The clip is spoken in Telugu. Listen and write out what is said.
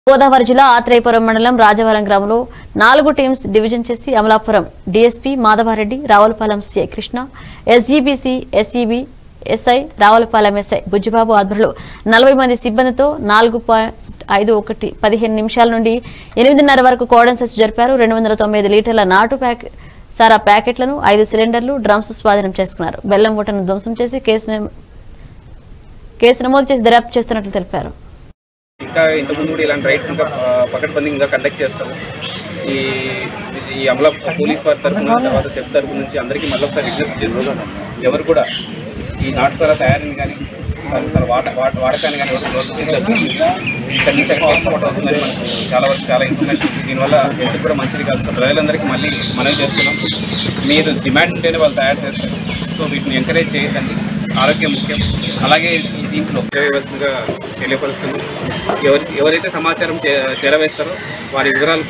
గోదావరి జిల్లా ఆత్రేయపురం మండలం రాజవరం గ్రామంలో 4 టీమ్స్ డివిజన్ చేసి Amalapuram DSP Madhavareddy, Ravulapalem CI Krishna, SGBC SEB SI, Ravulapalem SI Bujjibabu ఆధ్వర్యంలో 40 మంది సిబ్బందితో 4.51 15 నిమిషాల నుండి 8:30 వరకు కోడన్ సెర్చ్ జరిపారు. 295 లీటర్ల నాటు సారా ప్యాకెట్లను, 5 సిలిండర్లు, డ్రమ్స్ స్వాధీనం చేసుకున్నారు. బెల్లం ఊటను ధ్వంసం చేసి కేసు నమోదు చేసి దర్యాప్తు చేస్తున్నట్లు తెలిపారు. ఇంకా ఇంతకుముందు కూడా ఇలాంటి రైడ్స్ ఇంకా పకడ్బందీగా కండక్ట్ చేస్తాము. ఈ అమలా పోలీస్ వారి తరఫున, తర్వాత సెఫ్ తరఫు నుంచి అందరికీ మళ్ళీ ఒకసారి విజ్ఞప్తి చేస్తున్నాం. ఎవరు కూడా ఈ నాటుసారా తయారీని కానీ వాడకాన్ని కానీ ఎవరు ప్రోత్సహించారు. ఇక్కడి నుంచి అక్కడ ఎక్స్పోర్ట్ అవుతుందని మనకు చాలా వరకు చాలా ఇన్ఫర్మేషన్ ఉంది. దీనివల్ల హెల్త్ కూడా మంచిది కాదు. సో ప్రజలందరికీ మళ్ళీ మనవి చేస్తున్నాం, మీరు డిమాండ్ ఉంటేనే వాళ్ళు తయారు చేస్తారు. సో వీటిని ఎంకరేజ్ చేయకండి, ఆరోగ్యం ముఖ్యం. అలాగే దీంట్లో వ్యవస్థగా తెలియపరుస్తున్నాం. ఎవరైతే సమాచారం చేరవేస్తారో వారి వివరాలు